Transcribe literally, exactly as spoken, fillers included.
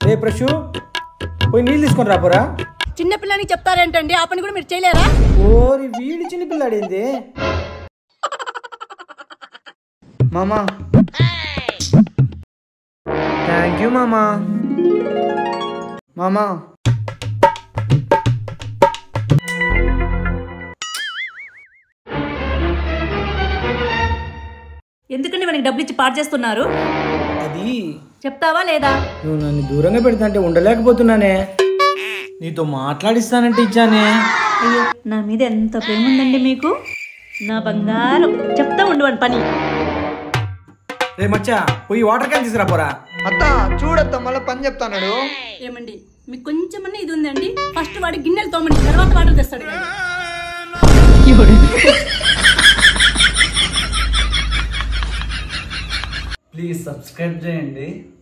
రే ప్రశు పోయి నీళ్ళు తీసుకొని రాపోరా. చిన్న పిల్లని చెప్తారేంటండి, ఆ పని కూడా మీరు చేయలేరా? ఓరి వీడి చిన్న పిల్లాడేంది మామా. థ్యాంక్ యూ మామా. మామా ఎందుకండి మనకి డబ్బులు ఇచ్చి పాడు చేస్తున్నారు? అది చెప్తావా లేదా? నువ్వు నన్ను దూరంగా పెడతాంటే ఉండలేకపోతున్నానే. నీతో మాట్లాడిస్తానంటే ఇచ్చానే. అయ్యో, నా మీద ఎంత ప్రేమ ఉందండి మీకు. నా బంగారం. చెప్తా ఉండవని పని. రే మచ్చా పోయి వాటర్ క్యాన్ తీసుకురాపోరా. అత్త చూడత్త మళ్ళీ పని చెప్తాడు. ఏమండి మీకు కొంచెమన్నా ఇది ఉందండి? ఫస్ట్ వాడి గిన్నెలు తోమండి, తర్వాత వాటర్ తెస్తాడు. ప్లీజ్ సబ్స్క్రైబ్ చేయండి.